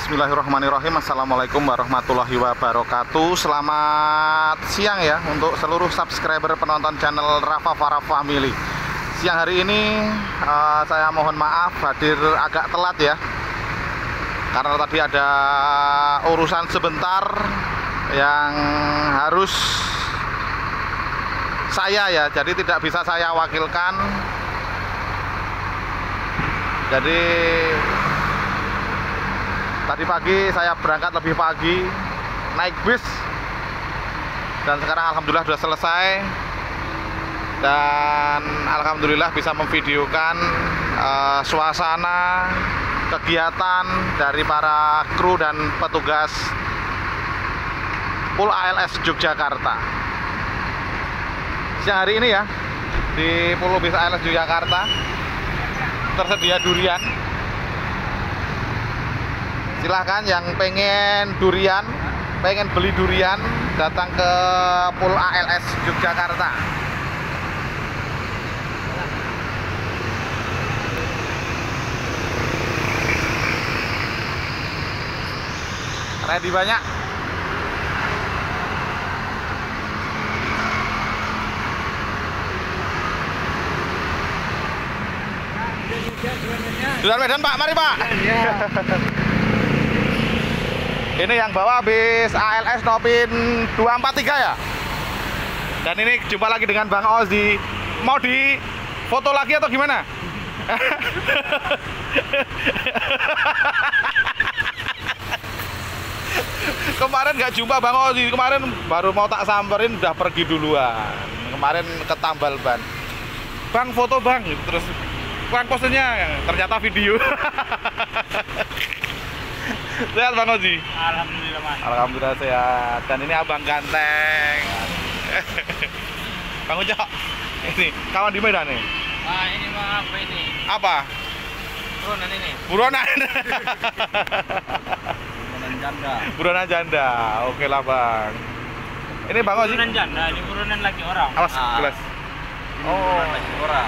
Bismillahirrahmanirrahim. Assalamualaikum warahmatullahi wabarakatuh. Selamat siang ya untuk seluruh subscriber penonton channel Rafa Farah Family. Siang hari ini saya mohon maaf hadir agak telat ya, karena tadi ada urusan sebentar yang harus saya ya, jadi tidak bisa saya wakilkan. Jadi tadi pagi saya berangkat lebih pagi naik bis, dan sekarang alhamdulillah sudah selesai, dan alhamdulillah bisa memvideokan suasana kegiatan dari para kru dan petugas Pool ALS Yogyakarta siang hari ini ya. Di Pool bis ALS Yogyakarta tersedia durian. Silahkan yang pengen durian, pengen beli durian, datang ke Pool ALS Yogyakarta. Ready banyak. Durian Medan Pak, mari Pak. Ya. Ini yang bawa bis ALS Nopin 243 ya. Dan ini jumpa lagi dengan Bang Ozi. Mau di foto lagi atau gimana? Kemarin nggak jumpa Bang Ozi. Kemarin baru mau tak samperin udah pergi duluan. Kemarin ke tambal ban. Bang foto bang. Terus kurang posenya ternyata video. Sehat Bang Ozi? Alhamdulillah Mas. Alhamdulillah sehat. Dan ini abang ganteng. Bang Ucok, ini kawan di Medan nih. Ah ini mah apa ini? Apa? Buronan ini. Buronan. Buronan janda. Buronan janda. Oke lah Bang. Ini Bang Ozi. Buronan janda, ini buronan laki orang. Awas gelas. Ini buronan laki orang.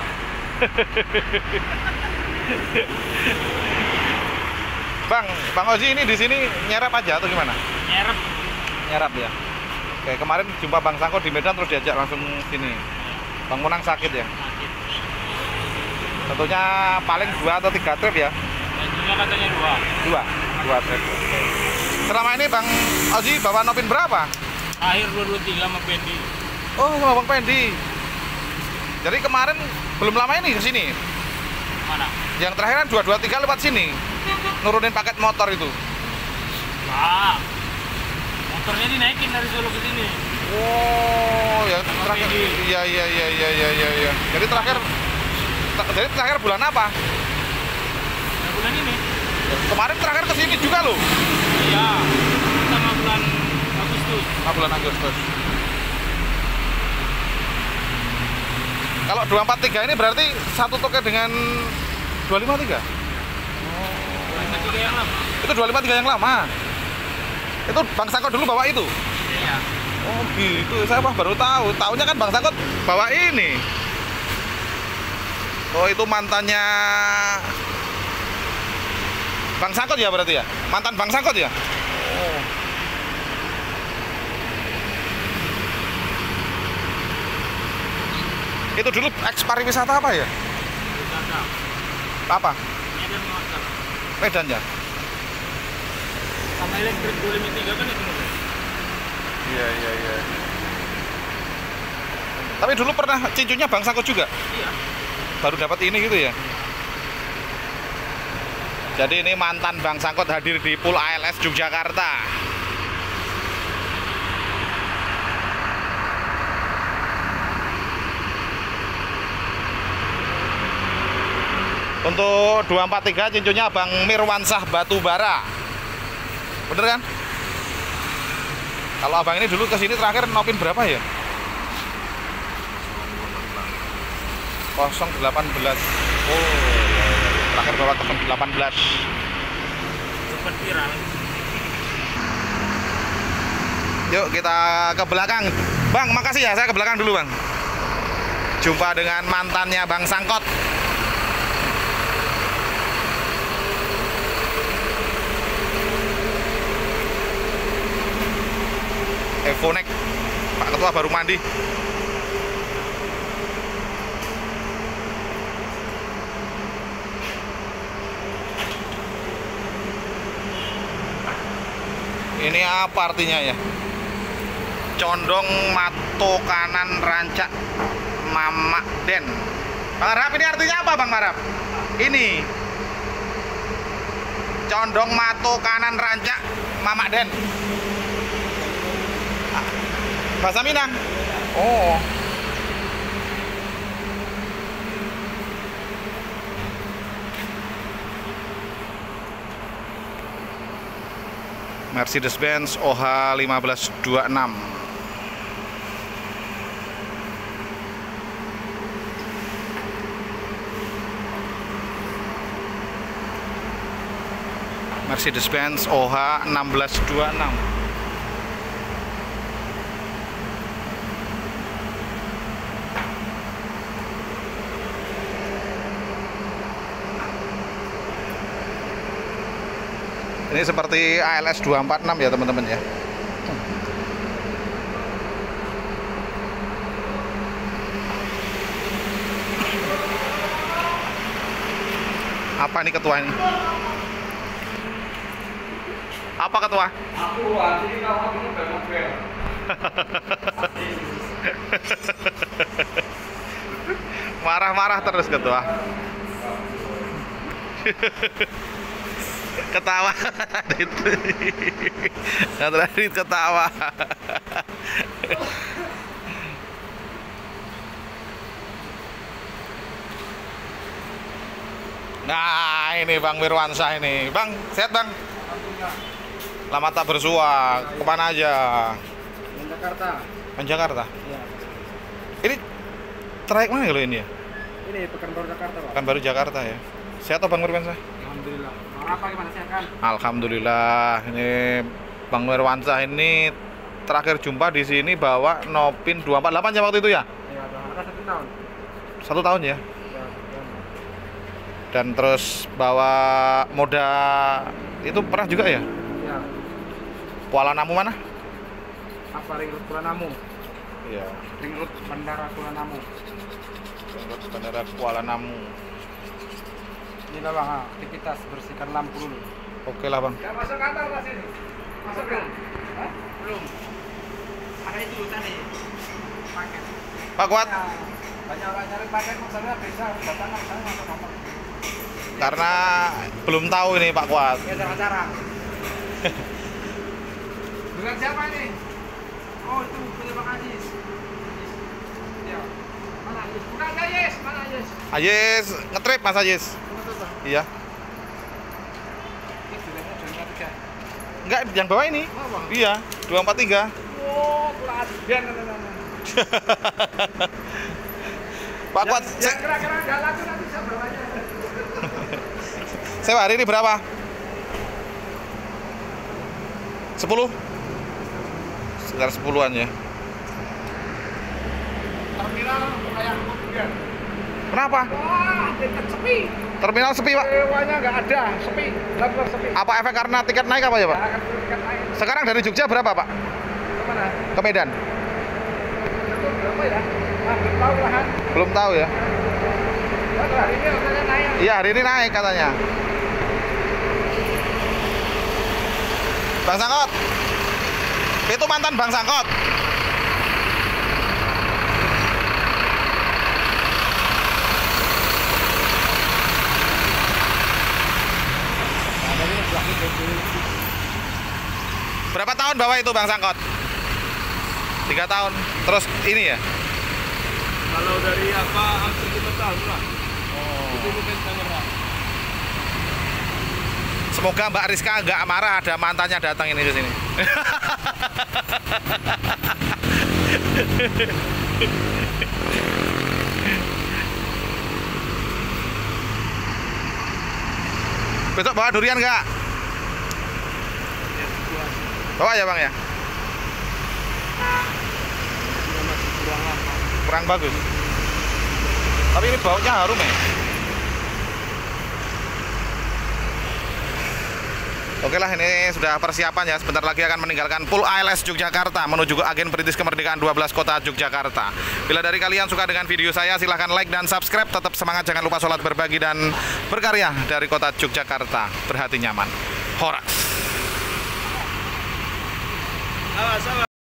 Bang Ozi ini di sini nyerap aja atau gimana? Nyerap. Nyerap ya. Oke, kemarin jumpa Bang Sangko di Medan terus diajak langsung sini. Bang Munang sakit ya? Sakit. Tentunya paling 2 atau 3 trip ya? Bensinnya katanya 2. 2 trip. Oke. Selama ini Bang Ozi bawa Nopin berapa? Akhir 223 sama Pendi. Oh, sama Bang Pendi. Jadi kemarin belum lama ini ke sini. Mana? Yang terakhir kan 223 lewat sini. Nurunin paket motor itu. Wah. Motornya dinaikin dari Solo ke sini. Oh, ya terakhir. Pendi. Iya. Jadi terakhir bulan apa? Nah, bulan ini. Kemarin terakhir ke sini juga loh. Iya. Sama bulan Agustus. Bulan Agustus. Kalau 243 ini berarti satu toke dengan 253? 253 yang lama. Itu 253 yang lama? Itu Bang Sangkot dulu bawa itu? Iya. Oh gitu, saya baru tahu. Taunya kan Bang Sangkot bawa ini. Oh itu mantannya Bang Sangkot ya berarti ya? Mantan Bang Sangkot ya? Oh. Itu dulu eks pariwisata apa ya? Janda. Apa? Medan motor. Medan ya? Sama elektrik 253 kan itu. Iya. Tapi dulu pernah cincunya Bang Sangkot juga? Iya. Baru dapat ini gitu ya? Jadi ini mantan Bang Sangkot hadir di Pool ALS Yogyakarta. Untuk 243 cincunya Bang Mirwansah Batubara. Bener kan? Kalau abang ini dulu kesini terakhir Nopin berapa ya? 018. Oh, terakhir bawa 018. Sempat viral. Yuk kita ke belakang. Bang, makasih ya, saya ke belakang dulu Bang. Jumpa dengan mantannya Bang Sangkot. Bonek. Pak Ketua baru mandi. Ini apa artinya ya? Condong Mato Kanan Rancak Mamak Den. Bang Arap, ini artinya apa Bang Arap? Ini Condong Mato Kanan Rancak Mamak Den. Bahasa Minang. Oh. Mercedes-Benz OH 1526. Mercedes-Benz OH 1626. Ini seperti ALS 246 ya teman-teman ya. Apa nih ketua ini? Apa ketua? Aku jadi kalau aku udah mobil. Marah-marah terus ketua. Ketawa. Radit ketawa. Nah ini Bang Wirwansyah ini. Bang, sehat Bang? Lama tak bersua. Kemana aja? Jakarta. Jakarta? Iya. Ini trayek mana kalau ini ya? Ini Pekanbaru Jakarta, Pak. Pekanbaru Jakarta ya. Sehat atau Bang Wirwansyah? Alhamdulillah. Apa gimana sehat kan? Alhamdulillah. Ini Bang Wirwansyah ini terakhir jumpa di sini bawa Nopin 248 ya waktu itu ya? Iya, ada 1 tahun. 1 tahun ya? Ya, 1 tahun. Dan terus bawa moda itu pernah juga ya? Iya. Kuala Namu mana? Apa Ring Road Kuala Namu? Iya. Ring Road Bandara Kuala Namu. Bandara Kuala Namu. Inilah Bang, aktivitas bersihkan lampu dulu. Oke lah Bang. Enggak masuk kantor Mas ini. Masuk belum? Hah? Belum. Ada itu tadi. Paket. Pak Kuat. Ya, banyak orang cari paket maksudnya bisa datang ke sana masuk kantor. Karena belum tahu ini Pak Kuat. Ya jarang-jarang. Dengan siapa ini? Oh itu punya Bang Ajis. Ya. Mana Ajis? Bukan Ajis, mana Ajis? Ajis ngetrip Mas Ajis. Iya. Ini bilangnya jadinya 3. Enggak, yang bawah ini. Oh, Bang. Iya, 243. Oh, pelatihan. Pak Kuat, Yang kira-kira enggak laku nanti saya bawanya. sewa hari ini berapa? 10? Sekitar 10-an ya. Terminal kayak kemudian. Kenapa? Wah, tiket sepi. Terminal sepi Pak? Sewanya nggak ada, sepi. Benar-benar sepi. Apa efek karena tiket naik apa ya Pak? Akan tiket naik. Sekarang dari Jogja berapa Pak? Kemana? Ke Medan? Itu berapa ya? Belum tahu lah kan. Belum tahu ya. Wah, hari ini harganya naik. Iya hari ini naik katanya. Bang Sangkot. Itu mantan Bang Sangkot. Berapa tahun bawa itu Bang Sangkot? 3 tahun. Terus ini ya? Kalau dari apa hampir 5 tahun lah. Oh. Itu mungkin kamera. Semoga Mbak Rizka nggak marah ada mantannya datang ini ke sini. Besok bawa durian nggak? Bawa ya Bang ya? Kurang bagus. Tapi ini baunya harum ya. Oke lah, ini sudah persiapan ya. Sebentar lagi akan meninggalkan Pool ALS Yogyakarta menuju ke Agen Perintis Kemerdekaan 12 Kota Yogyakarta. Bila dari kalian suka dengan video saya, silahkan like dan subscribe. Tetap semangat, jangan lupa sholat, berbagi, dan berkarya dari Kota Yogyakarta. Berhati nyaman. Horas. Awas, awas.